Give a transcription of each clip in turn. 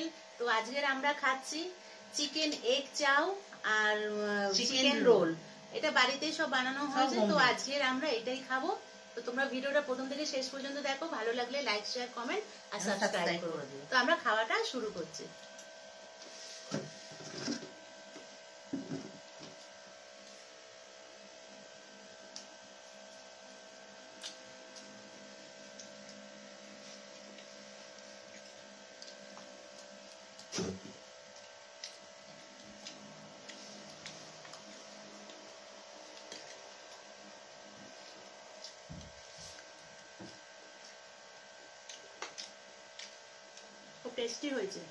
তো আজকের আমরা খাচ্ছি চিকেন এগ চাও আর চিকেন রোল। এটা বাড়িতেই সব বানানো হয়েছে, তো আজকের আমরা এটাই খাবো। তো তোমরা ভিডিওটা প্রথম থেকে শেষ পর্যন্ত দেখো, ভালো লাগলে লাইক শেয়ার কমেন্ট আর সাবস্ক্রাইব করো। তো আমরা খাওয়াটা শুরু করছি। খুব টেস্টি হয়েছে।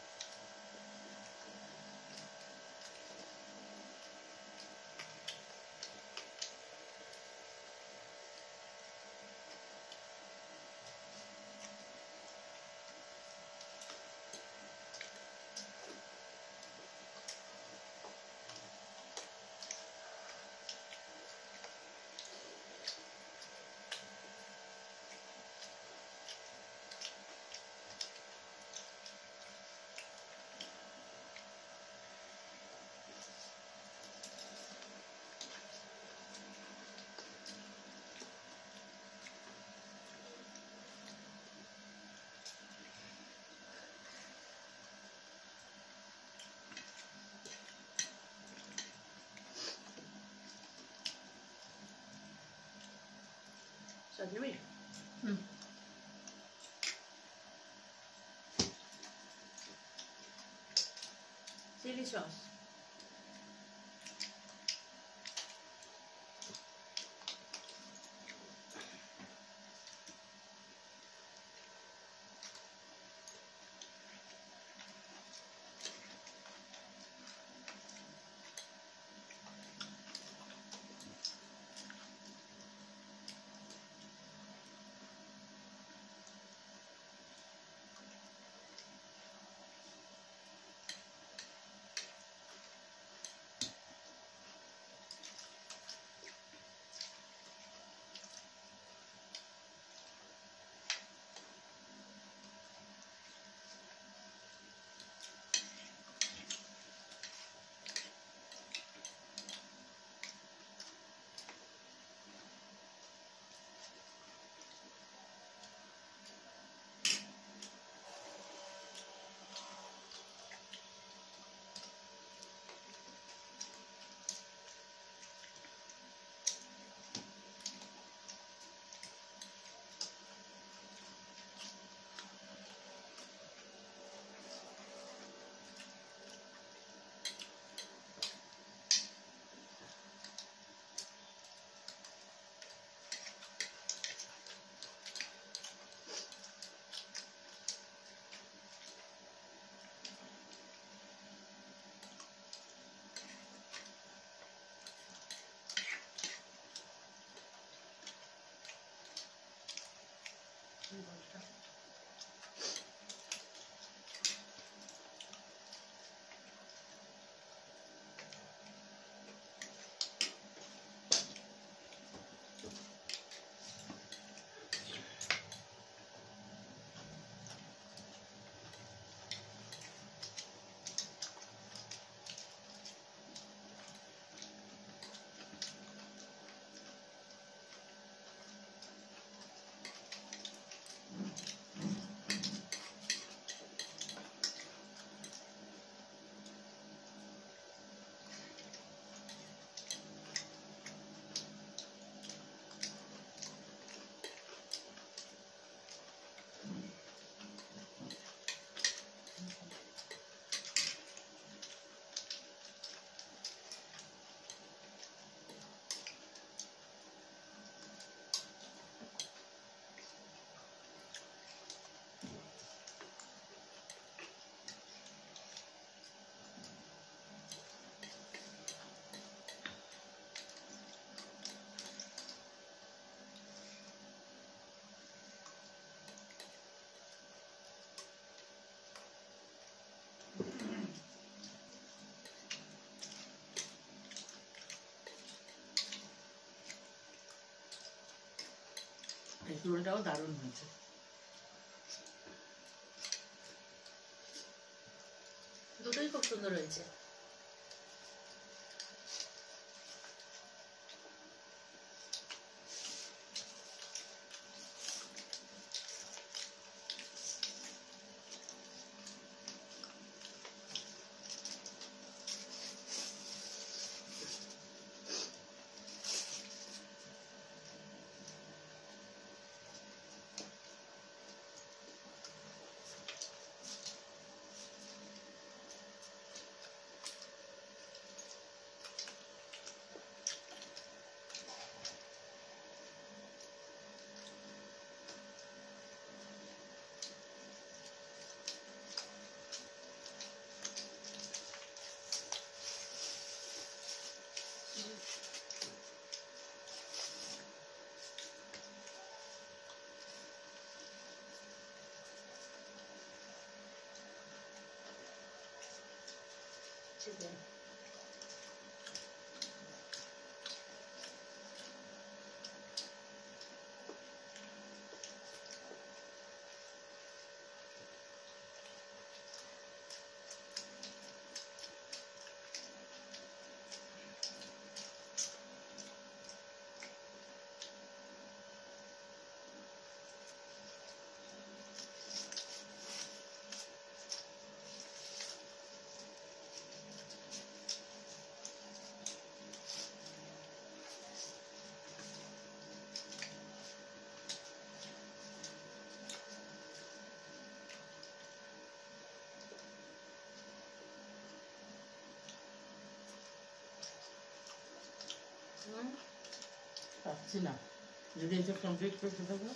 सजनी चिली सॉस রোলটাও দারুণ হয়েছে। দুটোই খুব সুন্দর হয়েছে। পাচ্ছি না, যদি এটা কমপ্লিট করতে দেবো।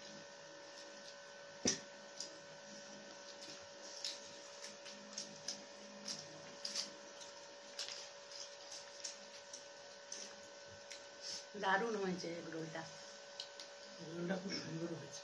দারুণ হয়েছে রোলটা। রোলটা খুব সুন্দর হয়েছে।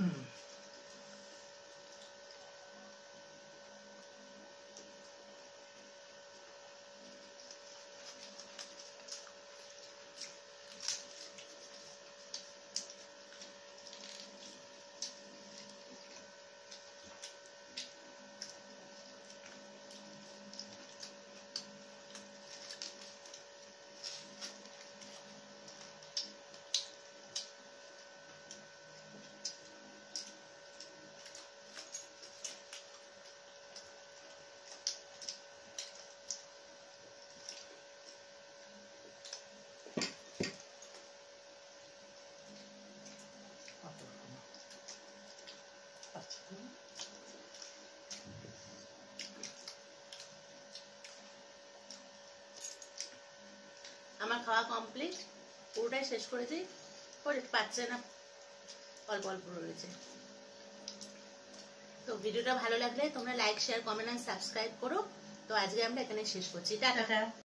আমার খাওয়া কমপ্লিট, পুরোটাই শেষ করেছি। পাচ্ছে না, অল্প অল্প রয়েছে। তো ভিডিওটা ভালো লাগলে তোমরা লাইক, শেয়ার, কমেন্ট আর সাবস্ক্রাইব করো। তো আজকে আমরা এখানে শেষ করছি। টাটা।